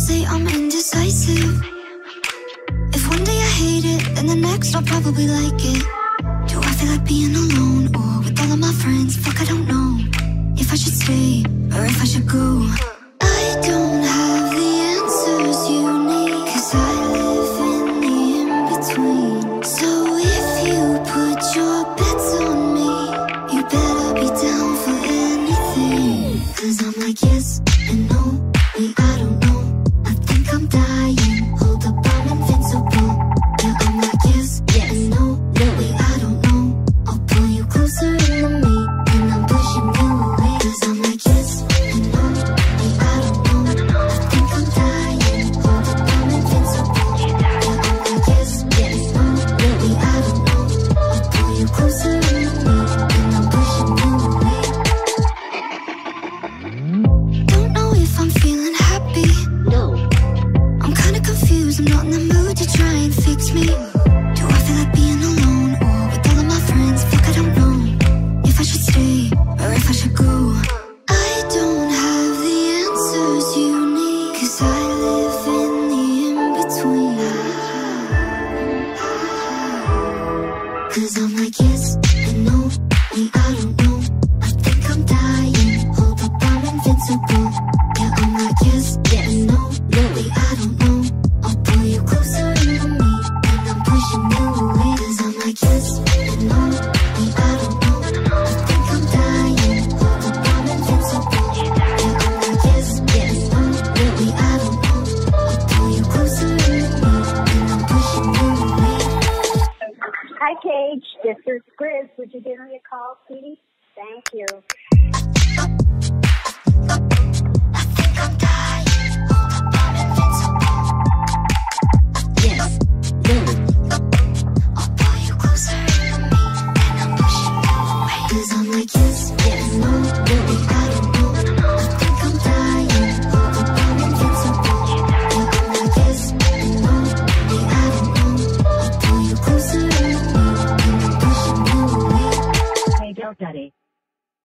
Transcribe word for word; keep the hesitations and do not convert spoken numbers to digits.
say I'm indecisive. If one day I hate it, then the next I'll probably like it. Do I feel like being alone or with all of my friends? Fuck, I don't know if I should stay or if I should go. I don't have the answers you need, 'cause I live in the in-between. So if you put your bets on me, you better be down for anything. 'Cause I'm like yes and no, wait, I don't know, I think I'm dying. Hold up, I'm invincible. Yeah, I'm like yes, yeah and no, wait, I don't know, I'll pull you closer into me, and I'm pushing you away. 'Cause I'm like yes and no, wait, I don't know, I think I'm dying. Hold up, I'm invincible. Yeah, I'm like yes, yeah and no, wait, I don't know, I'll pull you closer into me, and I'm pushing you away. Don't know if I'm feeling happy. No. I'm kinda confused, I'm not in the mood to try and fix me. Do I feel like being alone or with all of my friends? Fuck, I don't know if I should stay or if I should go. I don't have the answers you need, 'cause I live in the in-between. 'Cause I'm like yes and no, wait, I don't know, I think I'm dying. Hold up, I'm invincible. Yeah, I'm like yes, yeah and no, wait, I don't know, I'll pull you closer into me, and I'm pushing you away. 'Cause I'm like yes and no, wait, I don't know, I think I'm dying. Hold up, I'm invincible. Yeah, I'm like yes, yeah and no, wait, I don't know, I'll pull you closer into me, and I'm pushing you away. Hi, Paige. This is Grizz. Would you give me a call, sweetie? Thank you. I think I'm dying. Hold up, I'm invincible. Yes, no. I'll pull you closer into me, and I'm pushing you away. 'Cause I'm like yes, yeah and no, wait, I don't know, I think I'm dying. Hold up, I'm invincible. Yeah, I'm like yes and no, wait, I don't know, I'll pull you closer into me, and I'm pushing you away. Hey, Del Daddy.